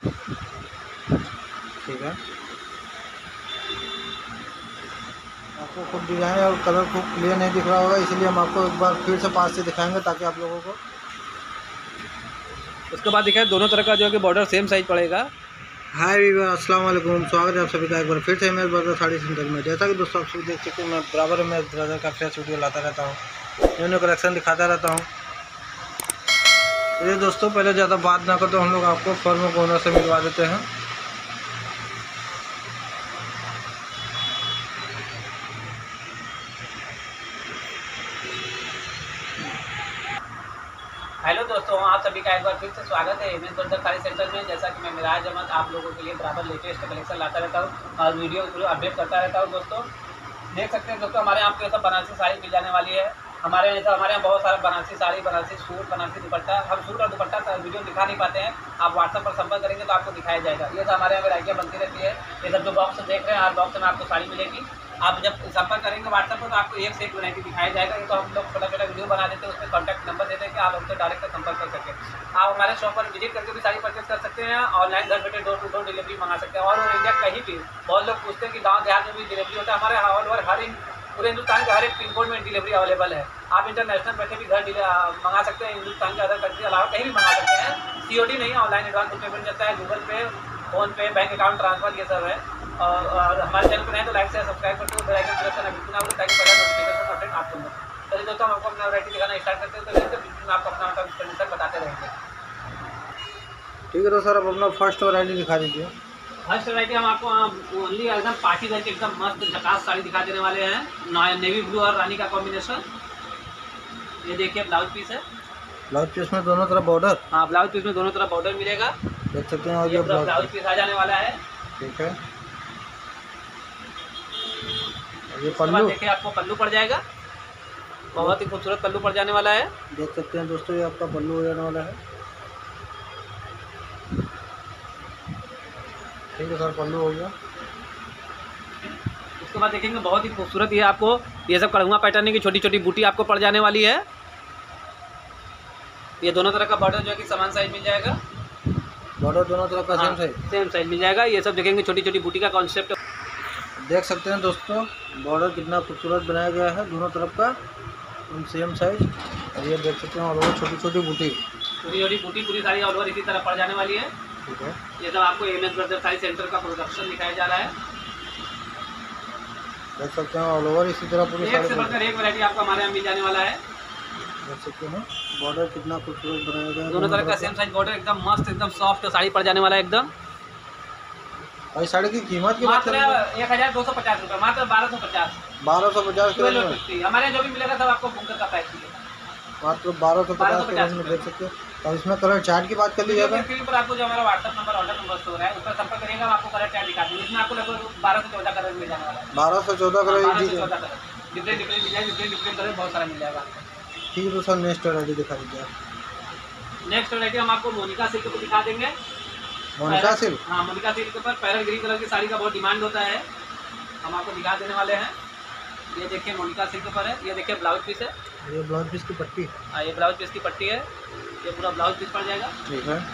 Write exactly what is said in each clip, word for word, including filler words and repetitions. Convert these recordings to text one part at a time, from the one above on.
ठीक है, आपको खुद डिजाइन और कलर खूब क्लियर नहीं दिख रहा होगा, इसलिए हम आपको एक बार फिर से पास से दिखाएंगे ताकि आप लोगों को। उसके बाद दिखाए दोनों तरह का जो है कि बॉर्डर सेम साइज पड़ेगा। हाय वीवर, अस्सलाम वालेकुम, स्वागत है आप सभी का एक बार फिर से मेरे ब्रदर साड़ी सेंटर में। जैसा कि दोस्तों आप सभी देख सकते हैं, मैं बराबर में मेरे ब्रदर का फ्रेश वीडियो लाता रहता हूँ, न्यू न्यू कलेक्शन दिखाता रहता हूँ। ये दोस्तों पहले ज़्यादा बात ना कर तो हम लोग आपको फॉर्म कोनर से मिलवा देते हैं। हेलो दोस्तों, आप सभी का एक बार फिर से स्वागत है मेरे ब्रदर साड़ी सेंटर में। जैसा कि मैं मिराज अहमद आप लोगों के लिए बराबर लेटेस्ट कलेक्शन लाता रहता हूँ और वीडियो अपडेट करता रहता हूँ। दोस्तों देख सकते हैं दोस्तों, हमारे यहाँ पे सब बनारसी साड़ी मिल जाने वाली है। हमारे यहाँ हमारे यहाँ बहुत सारा बनारसी साड़ी, बनारसी सूट, बनारसी दुपट्टा। हम सूट और दुपट्टा वीडियो दिखा नहीं पाते हैं, आप व्हाट्सएप पर संपर्क करेंगे तो आपको दिखाया जाएगा। ये सब हमारे यहाँ वैरायटियाँ बनती रहती है। ये सब जो बॉक्स देख रहे हैं, हर बॉक्स में आपको साड़ी मिलेगी। आप जब संपर्क करेंगे व्हाट्सएप पर तो आपको एक से एक वैरायटी दिखाया जाएगा। ये तो हम लोग छोटा छोटा वीडियो बना देते हैं, उसमें कॉन्टैक्ट नंबर देते हैं कि आप हमसे डायरेक्ट संपर्क कर सकें। आप हमारे शॉप पर विजिट करके भी साड़ी परचेस कर सकते हैं, ऑनलाइन घर बैठे डोर टू डोर डिलीवरी मंगा सकते हैं। और इंडिया कहीं भी, बहुत लोग पूछते हैं कि गाँव देहात में भी डिलीवरी होता है। हमारे ऑल ओवर हर एक पूरे हिंदुस्तान के हर एक पिन कोड में डिलीवरी अवेलेबल है। आप इंटरनेशनल बैठे भी घर मंगा सकते हैं, हिंदुस्तान के अदर कंट्री के अलावा कहीं भी मंगा सकते हैं। सीओडी नहीं है, ऑनलाइन एडवांस पेमेंट चलता है, गूगल पे, फोन पे, बैंक अकाउंट ट्रांसफर, ये सब है। और, और हमारे चैनल पर नहीं तो लाइक से सब्सक्राइब करते हो, बेल आइकन प्रेस करना बिल्कुल ना भूलें ताकि पहला नोटिफिकेशन अपडेट आपको मिले। चलिए दोस्तों, हम आपको अपना वैरायटी दिखाना स्टार्ट करते हैं, तो जैसे बिल्कुल आपको अपना कंडीशन बताते रहेंगे। ठीक है तो सर, अब अपना फर्स्ट वैरायटी दिखा दीजिए। फर्स्ट वैरायटी हम आपको ओनली एकदम पार्टी वेयर के एकदम मस्त झकास साड़ी दिखा देने वाले हैं। नेवी ब्लू और रानी का कॉम्बिनेशन। ये देखिए ब्लाउज पीस है। ब्लाउज पीस में दोनों तरफ बॉर्डर। हाँ, ब्लाउज पीस में दोनों तरफ बॉर्डर मिलेगा, देख सकते हैं। और ये ब्लाउज पीस आ जाने वाला है। ठीक है, ये पल्लू देखिए आपको पल्लू पड़ जाएगा, बहुत ही खूबसूरत पल्लू पड़ जाने वाला है। देख सकते हैं दोस्तों, ये आपका पल्लू हो जाने वाला है। ठीक है सर, पल्लू हो गया। उसके बाद देखेंगे बहुत ही खूबसूरत ये आपको ये सब कड़ुआ पैटर्न की छोटी छोटी बूटी आपको पड़ जाने वाली है। ये दोनों तरह का बॉर्डर जो है कि समान साइज मिल जाएगा। बॉर्डर दोनों तरफ का सेम साइज सेम साइज मिल जाएगा। ये सब देखेंगे छोटी छोटी बूटी का कॉन्सेप्ट। देख सकते हैं दोस्तों, बॉर्डर कितना खूबसूरत बनाया गया है, दोनों तरफ का सेम साइज। और ये देख सकते हैं और वो छोटी छोटी बूटी छोटी छोटी बूटी पूरी सारी ऑल ओवर इसी तरह पड़ जाने वाली है। ठीक है, ये सब आपको M S brother sari centre का प्रोडक्शन दिखाया जा रहा है। देख सकते हैं ऑल ओवर इसी तरह पूरी एक से बढ़कर एक वैरायटी आपको हमारे यहाँ मिल जाने वाला है। देख सकते हैं बॉर्डर कितना खूबसूरत बनाया गया है, दोनों तरह का सेम साइज बॉर्डर, एकदम मस्त, एकदम सॉफ्ट साड़ी पड़ जाने वाला है एकदम। और साड़ी की कीमत की बात मात्र एक हज़ार दो सौ पचास रुपये, मात्र बारह सौ पचास बारह सौ पचास के हमारे यहाँ जो भी मिलेगा सब आपको बुकर का प्राइस मिलेगा, मात्र बारह सौ पचास के रेंज में। देख सकते हैं। और इसमें कलर चार्ट की बात कर ली जाए स्क्रीन पर आपको जो हमारा WhatsApp number, order number store है, उस पर संपर्क करिएगा, आपको कलर चार्ट दिखा दूँगी। इसमें आपको लगभग बारह से चौदह कलर मिल जाने वाला है। बारह से चौदह कलर चौदह colour different different design, different different colour बहुत सारा मिल जाएगा। ठीक है तो सर, नेक्स्ट वैरायटी दिखा दीजिए। नेक्स्ट वैरायटी हम आपको मोनिका सिल्क को दिखा देंगे। मोनिका सिल्क। हाँ, मोनिका सिल्क पर पैरल ग्रीन कलर की साड़ी का बहुत डिमांड होता है, हम आपको दिखा देने वाले हैं। ये देखिए मोनिका सिल्क पर है। ये देखिए ब्लाउज पीस है। ये ब्लाउज पीस की पट्टी। हाँ, ये ब्लाउज पीस की पट्टी है। ये पूरा ब्लाउज पीस पड़ जाएगा। ठीक है,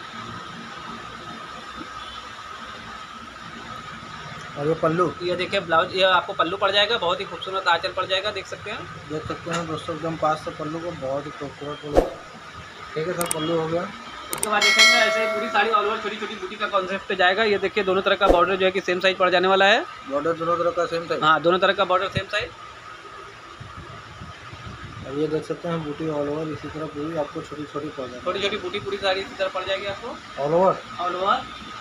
और ये पल्लू। ये देखिए ब्लाउज, ये आपको पल्लू पड़ जाएगा, बहुत ही खूबसूरत आंचल पड़ जाएगा, देख सकते हैं। देख सकते हैं दोस्तों, एकदम पास से पल्लू को, बहुत ही खूबसूरत पल्लू। ठीक है सर, पल्लू हो गया। उसके बाद देखेंगे ऐसे पूरी साड़ी ऑल ओवर छोटी छोटी बूटी का कॉन्सेप्ट जाएगा। ये देखिए दोनों तरह का बॉर्डर जो है कि सेम साइज पड़ जाने वाला है। बॉर्डर दोनों तरह का सेम साइज। हाँ, दोनों तरह का बॉर्डर सेम साइज। और ये देख सकते हैं बूटी ऑल ओवर इसी तरह पूरी आपको छोटी छोटी पड़ जाएगी। छोटी छोटी बूटी पूरी साड़ी इसी तरह पड़ जाएगी आपको ऑल ओवर ऑल ओवर।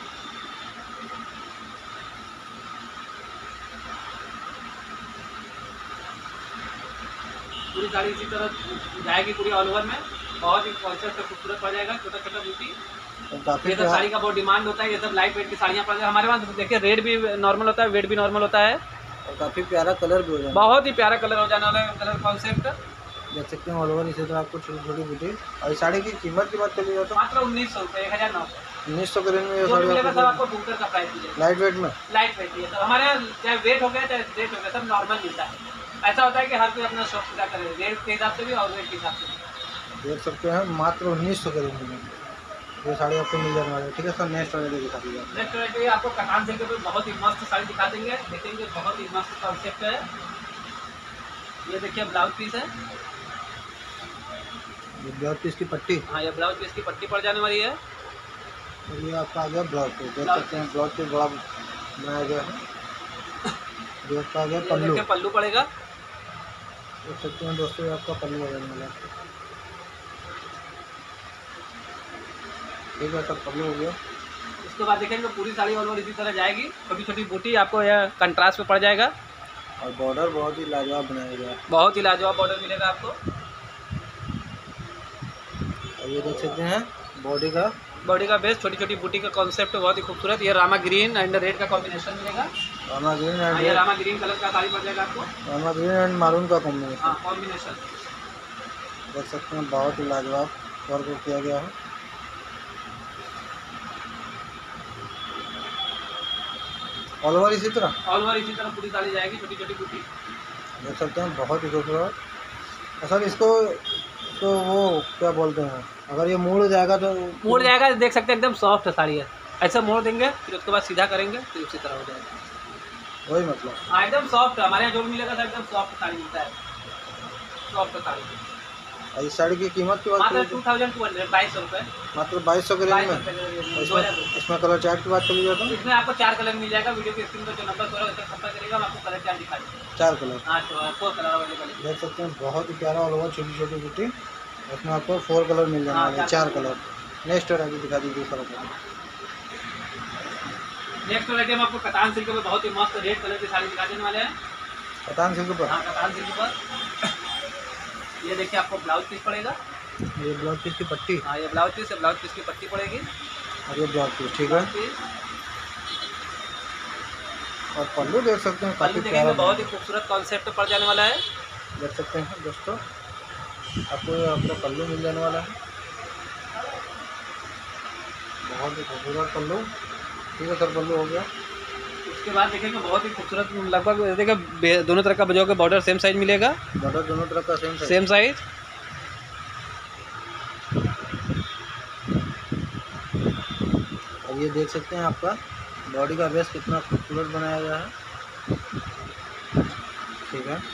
पूरी साड़ी इसी तरह जाएगी पूरी ऑल ओवर में, बहुत ही कॉन्सेप्ट खूबसूरत पड़ जाएगा। छोटा छोटा बूटी, काफी ये सब साड़ी का बहुत डिमांड होता है। ये सब लाइट वेट की साड़ियाँ पड़ जाए हमारे पास। देखिए रेट भी नॉर्मल होता है, वेट भी नॉर्मल होता है, और काफी प्यारा कलर भी हो जाएगा। बहुत ही प्यारा कलर हो जाने वाला है, कलर कॉन्सेप्ट। देख सकते हैं ऑल ओवर इसी तरह आपको छोटी छोटी बूटी। और इस साड़ी की कीमत की बात कर ली तो मात्र उन्नीस सौ रुपये, एक हज़ार नौ सौ उन्नीस सौ के रेंज में ये जो भी साड़ी मिलेगा सब आपको आपको बुकर का प्राइस मिलेगा। लाइट वेट में। लाइट वेट है सब हमारे यहाँ, चाहे वेट हो गया चाहे रेट हो गया, सब नॉर्मल मिलता है। ऐसा होता है कि हर कोई अपना शौक पूरा करे, रेट के हिसाब से भी और वेट के हिसाब से भी। देख सकते हैं मात्र उन्नीस सौ के रेंज में। ये साड़ी आपको मिल जाने वाली है। ठीक है सर, नेक्स्ट वाले दिखा दीजिए। नेक्स्ट वैरायटी आपको कटान सिल्क पे बहुत ही मस्त साड़ी दिखा देंगे, देखेंगे बहुत ही मस्त कॉन्सेप्ट है। ये देखिए ब्लाउज पीस है, ये ब्लाउज पीस की पट्टी, हाँ ये ब्लाउज पीस की पट्टी पड़ जाने वाली है। और ये आपका आ गया ब्लाउज पीस, देख सकते हैं ब्लाउज पीस बड़ा बनाया गया है। ये आपका आ गया ये पल्लू, देखिए पल्लू पड़ेगा, देख सकते हैं दोस्तों ये आपका पल्लू हो जाने वाला है। ठीक है सर, पल्लू हो गया। उसके बाद देखेंगे पूरी साड़ी ऑल ओवर इसी तरह जाएगी, छोटी छोटी बूटी आपको यह कंट्रास्ट में पड़ जाएगा, और बॉर्डर बहुत ही लाजवाब बनाया गया है। बहुत ही लाजवाब बॉर्डर मिलेगा आपको। और ये देख सकते हैं बॉडी का, बॉडी का बेस, छोटी छोटी बूटी का कॉन्सेप्ट बहुत ही खूबसूरत। ये रामा ग्रीन एंड रेड का कॉम्बिनेशन मिलेगा, रामा ग्रीन हाँ, ये एंड रामा ग्रीन कलर का साड़ी पड़ जाएगा आपको, रामा ग्रीन एंड मारून का कॉम्बिनेशन, हाँ कॉम्बिनेशन। देख सकते हैं बहुत ही लाजवाब वर्क किया गया है। ऑल ओवर इसी तरह ऑल ओवर इसी तरह पूरी साड़ी जाएगी, छोटी छोटी बूटी। देख सकते हैं बहुत ही खूबसूरत। सर इसको तो वो क्या बोलते हैं, अगर ये मोड़ जाएगा तो मोड़ जाएगा, देख सकते हैं एकदम सॉफ्ट साड़ी है, ऐसा मोड़ देंगे फिर उसके बाद सीधा करेंगे फिर उसी तरह हो जाएगा, वही मतलब। हाँ एकदम सॉफ्ट। हमारे यहाँ जो भी मिलेगा एकदम सॉफ्ट साड़ी मिलता है, सॉफ्ट साड़ी। और इस साड़ी की कीमत की बात मात्र करें टू तो थाउजेंड टू हंड्रेड बाईस सौ रुपये, मात्र बाईस सौ के रेंज बाईस में। रुपये के रेंज में, दो इसमें हज़ार रुपये। इसमें कलर चार्ट की बात करी जाए तो इसमें आपको चार कलर मिल जाएगा, वीडियो के स्क्रीन पर जो नंबर हो रहा है उससे संपर्क करेगा, हम आपको कलर चार्ट दिखा देंगे। चार कलर, हाँ तो फोर कलर अवेलेबल है। देख सकते हैं बहुत ही प्यारा ऑल ओवर छोटी छोटी बूटी। इसमें आपको फोर कलर मिल जाने हाँ, वाले हैं, चार चार कलर। नेक्स्ट वैरायटी दिखा दीजिए सर। नेक्स्ट वैरायटी हम आपको कतान सिल्क में बहुत ही मस्त रेड कलर की साड़ी दिखा देने वाले हैं, पतान सिल्क पर हाँ कतान सिल्क पर। ये देखिए आपको ब्लाउज पीस पड़ेगा, ये ब्लाउज पीस की पट्टी, हाँ ये ब्लाउज पीस है, ब्लाउज पीस की पट्टी पड़ेगी, और ये ब्लाउज पीस। ठीक है, ब्लाउज पीस। और पल्लू देख सकते हैं पल्लू काफ़ी देखेंगे प्यारा बहुत ही खूबसूरत कॉन्सेप्ट पड़ जाने वाला है। देख सकते हैं दोस्तों, आपको ये आपका पल्लू मिल जाने वाला है, बहुत ही खूबसूरत पल्लू। ठीक है सर, पल्लू हो गया। उसके बाद देखेंगे बहुत ही खूबसूरत, लगभग देखिए दोनों तरह का बजाओ का बॉर्डर सेम साइज मिलेगा, बॉर्डर दोनों तरफ का सेम सेम साइज। और ये देख सकते हैं आपका बॉडी का बेस कितना खूबसूरत बनाया गया है। ठीक है,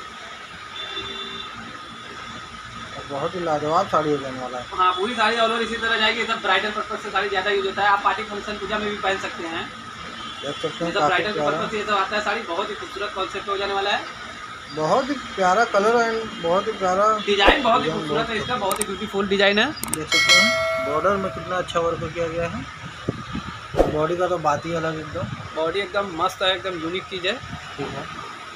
और बहुत ही लाजवाब साड़ी हो जाने वाला है। हाँ पूरी साड़ी ऑल ओवर इसी तरह जाएगी, सब ब्राइडल पर्पज से साड़ी ज़्यादा यूज होता है, आप पार्टी फंक्शन पूजा में भी पहन सकते हैं, देख सकते ये हैं सब काफ़ी ब्राइडल प्यारा, पर्पज से ये सब आता है साड़ी। बहुत ही खूबसूरत कॉन्सेप्ट हो जाने वाला है, बहुत ही प्यारा कलर एंड बहुत ही प्यारा डिजाइन बहुत ही डिजाइन खूबसूरत बहुत है इसका, बहुत ही ब्यूटीफुल डिजाइन है। देख सकते हैं बॉर्डर में कितना अच्छा वर्क किया गया है। बॉडी का तो बात ही अलग एकदम। बॉडी एकदम मस्त है, एकदम यूनिक चीज़ है। ठीक है,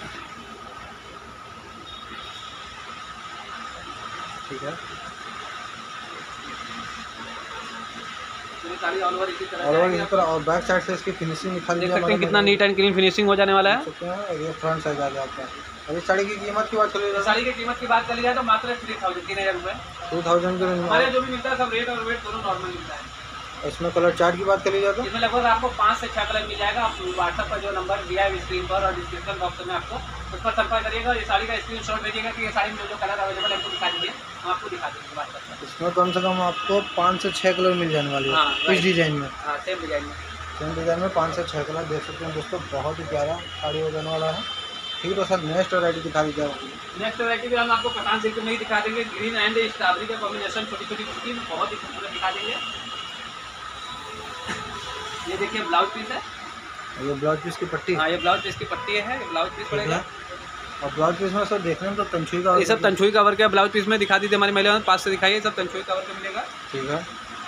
ठीक है, पूरी साड़ी ऑल ओवर इसी तरह और जाएगी। इसी तरह और बैक साइड से इसकी फिनिशिंग निकाल देख लिया सकते हैं कितना नीट एंड क्लीन फिनिशिंग हो जाने वाला है। देख सकते हैं। और ये फ्रंट साइड आ गया आपका। अभी साड़ी की कीमत की बात करिए तो साड़ी की कीमत की बात करी जाए तो मात्र थ्री थाउजेंड तीन हज़ार रुपये। टू थाउजेंड के रेंज हमारे में। जो भी मिलता है सब रेट और वेट दोनों नॉर्मल मिलता है। इसमें कलर चार्ट की बात करी जाए तो इसमें लगभग आपको पाँच से छः कलर मिल जाएगा। आप व्हाट्सएप पर जो नंबर दिया है स्क्रीन पर और डिस्क्रिप्शन बॉक्स में आपको उस पर संपर्क करिएगा। ये साड़ी का स्क्रीनशॉट भेजिएगा कि ये साड़ी में जो कलर अवेलेबल है हमको दिखा दीजिए, हम आपको दिखा देंगे व्हाट्सएप पर। इसमें कम से कम आपको पाँच से छः कलर मिल जाने वाले हैं हाँ, इस right। डिज़ाइन में। हाँ सेम डिजाइन में। सेम डिज़ाइन में पाँच से छः कलर देख सकते हैं दोस्तों, बहुत ही प्यारा साड़ी हो जाने वाला है। ठीक है, तो सर नेक्स्ट वैरायटी दिखा दीजिए। नेक्स्ट वैरायटी भी हम आपको कतान सिल्क में ही दिखा देंगे। ग्रीन एंड स्ट्रॉबेरी का कॉम्बिनेशन छोटी छोटी कुर्ती में बहुत ही खूबसूरत दिखा देंगे। ये देखिए ब्लाउज पीस है, ये ब्लाउज पीस की पट्टी। हाँ ये ब्लाउज पीस की पट्टी है, ये ब्लाउज पीस ठीक है, पड़ेगा। और ब्लाउज पीस में सर देखने में तो तंछुई का ये सब तंछुई का वर्क है। ब्लाउज पीस में दिखा दीजिए, हमारी महिला पास से दिखाइए, सब तंछुई का वर्क मिलेगा। ठीक है,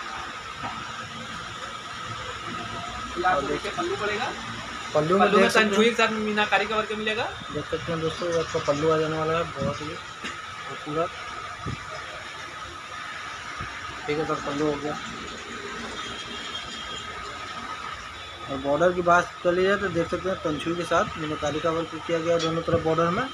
ये आपको देखिए पल्लू पड़ेगा, पल्लू में पल्लू में देख सकते तंछुई हैं, के साथ मीनाकारी का वर्क मिलेगा। देख सकते हैं दोस्तों, ये आपका पल्लू आ जाने वाला है, बहुत ही खूबसूरत। ठीक है सर, पल्लू हो गया। और बॉर्डर की बात कर ली जाए तो देख सकते हैं तंछुई के साथ मीनाकारी का वर्क किया गया दोनों तरफ बॉर्डर में।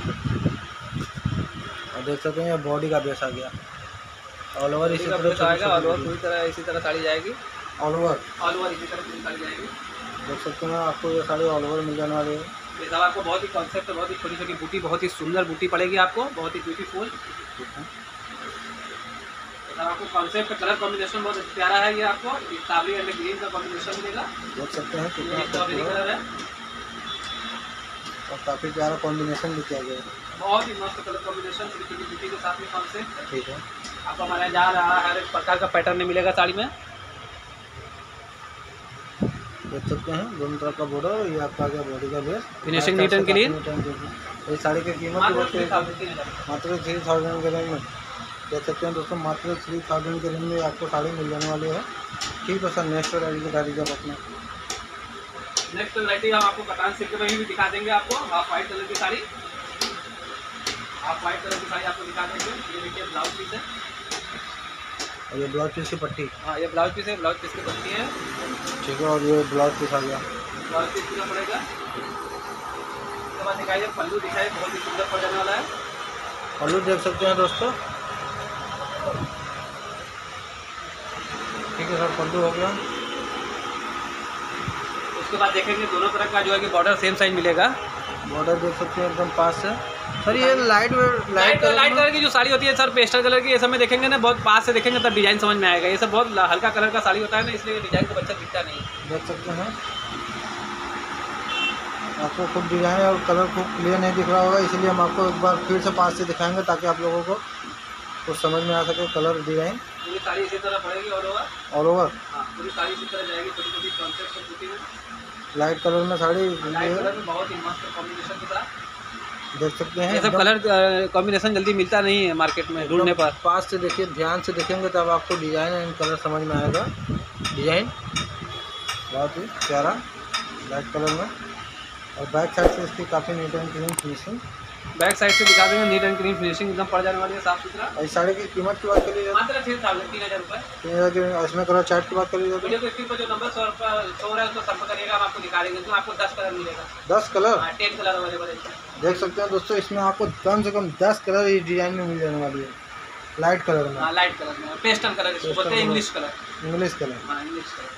और देख सकते हैं ये बॉडी का बेस आ गया ऑल ओवर इसी तरह आएगा ऑल ओवर पूरी तरह इसी तरह साड़ी जाएगी, ऑल ओवर ऑल ओवर इसी तरह पूरी साड़ी जाएगी। देख सकते हैं आपको ये साड़ी ऑल ओवर मिल जाने वाली है। ये सब आपको बहुत ही कॉन्सेप्ट, बहुत ही छोटी छोटी बूटी, बहुत ही सुंदर बूटी पड़ेगी आपको, बहुत ही ब्यूटीफुल। ठीक है, आपको कॉन्सेप्ट कलर कॉम्बिनेशन बहुत प्यारा है। ये आपको स्ट्रॉबेरी एंड ग्रीन का कॉम्बिनेशन मिलेगा, देख सकते हैं कितना स्ट्रॉबेरी खूबसूरत कलर है और काफ़ी प्यारा कॉम्बिनेशन भी किया गया है। बहुत ही मस्त कलर कॉम्बिनेशन छोटी छोटी ब्यूटी के साथ में कॉन्सेप्ट। ठीक है, आपको हमारे यहाँ जा रहा हर एक प्रकार का पैटर्न में मिलेगा साड़ी में। देख सकते हैं दोनों तरफ का बॉर्डर, ये आपका आ गया बॉडी का base, finishing neat and clean. ये साड़ी की कीमत मात्र मात्र थ्री थाउजेंड तीन हज़ार थ्री थाउजेंड के रेंज में देख सकते हैं दोस्तों। मात्र थ्री थाउजेंड के रेंज में आपको साड़ी मिल जाने वाली है। ठीक है सर, नेक्स्ट वैरायटी दिखा दीजिए आप अपना। नेक्स्ट वैरायटी हम आपको कतान सिल्क में भी दिखा देंगे। आपको हाफ वाइट कलर की साड़ी, हाफ वाइट कलर की साड़ी आपको दिखा देंगे। ये देखिए ब्लाउज पीस है, और ये ब्लाउज पीस की पट्टी। हाँ ये ब्लाउज पीस है, ब्लाउज पीस की पट्टी है। ठीक है, और ये ब्लाउज पीस आ गया, ब्लाउज पीस कितना पड़ेगा। उसके बाद दिखाइए पल्लू दिखाइए, बहुत ही सुंदर पड़ जाने वाला है। पल्लू देख सकते हैं दोस्तों। ठीक है सर, पल्लू हो गया। उसके बाद देखेंगे दोनों तरफ का जो है कि बॉर्डर सेम साइज मिलेगा। बॉर्डर देख सकते हैं एकदम पास से। सर ये light light light light colour की जो साड़ी होती है सर, पेस्टल कलर की, ये सब में देखेंगे ना बहुत पास से देखेंगे तब डिजाइन समझ में आएगा। ये सब बहुत हल्का कलर का साड़ी होता है ना, इसलिए डिजाइन को अच्छा दिखता नहीं। देख सकते हैं, आपको खूब डिजाइन और कलर खूब क्लियर नहीं दिख रहा होगा, इसलिए हम आपको एक बार फिर से पास से दिखाएंगे ताकि आप लोगों को कुछ समझ में आ सके कलर डिजाइन। पूरी साड़ी इसी तरह पड़ेगी ऑल ओवर। ऑल ओवर हाँ पूरी साड़ी इसी तरह जाएगी, छोटी छोटी कॉन्सेप्ट से बूटी में लाइट कलर में साड़ी लाइट कलर में बहुत ही मस्त कॉम्बिनेशन के साथ देख सकते हैं। ये सब कलर कॉम्बिनेशन जल्दी मिलता नहीं है मार्केट में ढूंढने पर। पास से देखिए, ध्यान से देखेंगे तब आपको डिजाइन एंड कलर समझ में आएगा। डिजाइन बहुत ही प्यारा लाइट कलर में, और बैक साइड से इसकी काफ़ी neat and clean finishing. Back side से दिखा देंगे, नीट एंड क्लीन फिनिशिंग एकदम पड़ जाने वाली है, साफ सुथरा। इस साड़ी की कीमत की बात करिए मात्र तीन थाउजेंड तीन हज़ार रुपये। तीन हज़ार की, इसमें कलर चार्ट की बात करिए तो वीडियो को स्क्रीन पर जो नंबर सौ रुपये सौ रहा है उसको संपर्क करिएगा, हम आपको दिखा देंगे। तो आपको दस कलर मिलेगा, दस कलर टेन कलर अवेलेबल है। देख सकते हैं दोस्तों, इसमें आपको कम से कम दस कलर इस डिजाइन में मिल जाने वाली है, लाइट कलर में। हाँ लाइट कलर में, पेस्टल कलर इसको बोलते हैं, इंग्लिश कलर। English colour. हाँ इंग्लिश कलर।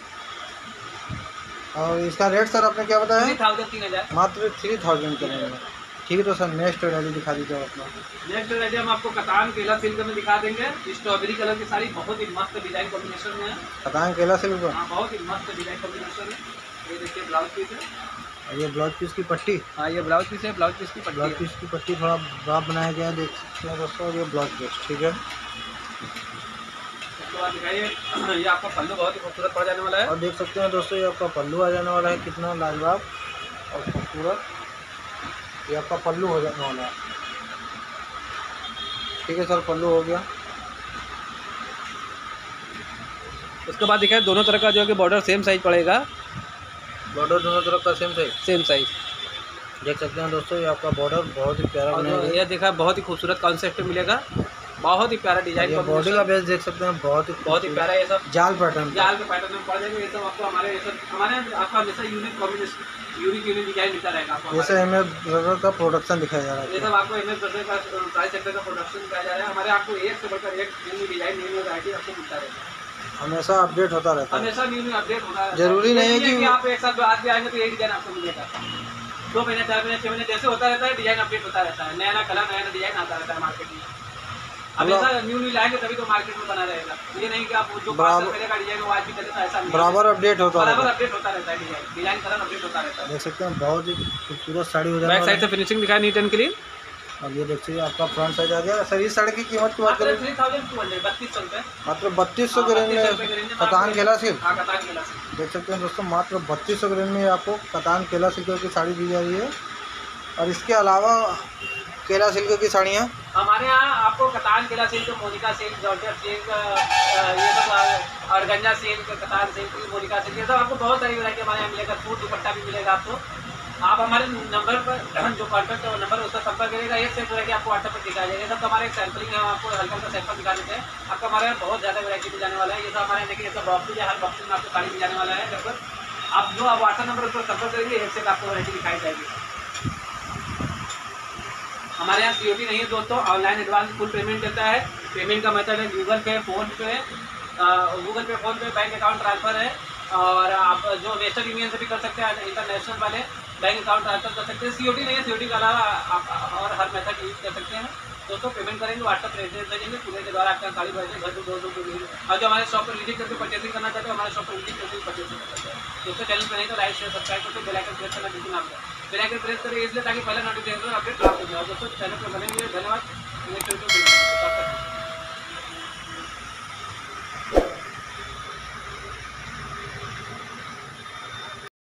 और इसका रेट सर आपने क्या बताया? थ्री थाउजेंड तीन हज़ार मात्र थ्री थाउजेंड के रेंज में। ठीक है, तो सर नेक्स्ट वैरायटी दिखा दीजिए अपना। नेक्स्ट वैरायटी हम आपको कतान केला सिल्क में दिखा देंगे। स्ट्रॉबेरी कलर की साड़ी बहुत ही मस्त डिजाइन कॉम्बिनेशन में है। कतान केला सिल्क पर। हाँ बहुत ही मस्त डिजाइन कॉम्बिनेशन है। ये देखिए ब्लाउज पीस है, और ये ब्लाउज पीस की पट्टी। हाँ ये ब्लाउज पीस है, ब्लाउज पीस की पट्टी ब्लाउज है। पीस की पट्टी थोड़ा बड़ा बनाया गया है, देख सकते हैं दोस्तों। और ये ब्लाउज पीस, ठीक है। उसके बाद दिखाइए ये आपका पल्लू बहुत ही खूबसूरत पड़ जाने वाला है। और देख सकते हैं दोस्तों, ये आपका पल्लू आ जाने वाला है, कितना लाजवाब और खूबसूरत ये आपका पल्लू हो जाने वाला है। ठीक है सर, पल्लू हो गया। उसके बाद दिखाइए दोनों तरह का जो है कि बॉर्डर सेम साइज पड़ेगा। बॉर्डर दोनों तरफ का सेम साइज सेम साइज देख सकते हैं दोस्तों। ये आपका बॉर्डर बहुत ही प्यारा और बनाया जो गया है। ये देखा बहुत ही खूबसूरत कॉन्सेप्ट मिलेगा, बहुत ही प्यारा डिजाइन ये बॉडी का बेस देख सकते हैं, बहुत ही बहुत ही प्यारा। ये सब जाल पैटर्न जाल के पैटर्न में पड़ जाएंगे। ये सब आपको हमारे ये सब हमारे आपका हमेशा unique combination, unique unique design मिलता रहेगा आपको। जैसे हमें ब्रदर का प्रोडक्शन दिखाया जा रहा ये है। सब आपको एम एस ब्रदर का प्राइस सेक्टर का प्रोडक्शन दिखाया जा रहा है। हमारे आपको एक से बढ़कर एक new new design, new new variety आपको मिलता रहेगा। हमेशा अपडेट होता रहता है। हमेशा न्यू न्यू अपडेट होता है। जरूरी नहीं है कि आप एक साल बाद भी आएंगे तो यही डिजाइन आपको मिलेगा। दो महीने चार महीने छह महीने जैसे होता रहता है, डिजाइन अपडेट होता रहता है। नया नया कलर, नया नया डिजाइन आता रहता है मार्केट में। हमेशा न्यू न्यू लाएंगे तभी तो मार्केट में बना रहेगा। ये नहीं कि आप जो पाँच साल पहले का डिजाइन वो आज भी चलेगा, ऐसा नहीं। बराबर अपडेट होता बराबर रहता अपडेट होता रहता है, डिजाइन डिजाइन कलर अपडेट होता रहता है। है। देख सकते हैं बहुत ही खूबसूरत साड़ी हो जाने बैक वाला साइड से है। फिनिशिंग दिखाया नीट एंड क्लीन। और ये देखिए आपका फ्रंट साइड आ गया। सर इस साड़ी की कीमत की बात मात्र करें थ्री थाउजेंड टू हंड्रेड बत्तीस सौ रुपये। मात्र बत्तीस सौ के रेंज में कतान केला सिल्क हाँ कतान केला सिल्क देख सकते हैं दोस्तों। मात्र बत्तीस सौ के रेंज में आपको कतान केला सिल्क की साड़ी दी जा रही है। और इसके अलावा केला सिल्क की साड़ियाँ हमारे यहाँ आपको कतान केला silk, Monika silk, georgette silk, ये सब organza silk, katan silk, Monika silk, ये सब आपको बहुत सारी वैरायटी हमारे यहाँ मिलेगा। सूट दुपट्टा भी मिलेगा आपको। आप हमारे नंबर पर जो कॉन्टैक्ट नंबर है उसका संपर्क करिएगा। एक से वैरायटी आपको व्हाट्सएप पर दिखाई जाएगी। ये सब हमारे सैम्पलिंग है, हम आपको हल्का हल्का सैंपल दिखा देते हैं। आपको हमारे यहाँ बहुत ज़्यादा वैरायटी मिल जाने वाला है। ये सब हमारे देखिए ये सब बॉक्सेज है, हर बॉक्सेज में आपको साड़ी मिल जाने वाला है। लगभग आप जो आप व्हाट्सएप नंबर उस पर संपर्क करेंगे, एक से आपको वैरायटी दिखाई जाएगी। हमारे यहाँ सीओडी नहीं है दोस्तों, ऑनलाइन एडवांस फुल पेमेंट देता है। पेमेंट का मेथड है गूगल पे, फोन पे, गूगल पे, फोन पे, बैंक अकाउंट ट्रांसफ़र है। और आप जो नेशनल यूनियन से भी कर सकते हैं, इंटरनेशनल वाले बैंक अकाउंट ट्रांसफर कर सकते हैं। सीओडी नहीं है, सीओडी के अलावा आप और हर मेथड यूज कर सकते हैं। दोस्तों पेमेंट करेंगे व्हाट्सअप भेज देंगे, पूरे के द्वारा आपका गाड़ी भेजेंगे घर को दो दो को मिलेंगे। और जो हमारे शॉप पर विजिट करके परचेसिंग करना चाहते हो हमारे शॉप पर विजिट करके परचेसिंग कर सकते हैं। दोस्तों चैनल पर नहीं तो लाइक शेयर सब्सक्राइब करके बेल आइकन प्रेस करना बिल्कुल ना भूलें। बेल आइकन प्रेस करें इसलिए ताकि पहले नोटिफिकेशन अपडेट प्राप्त हो जाए। दोस्तों चैनल पर बने हुए धन्यवाद। Next video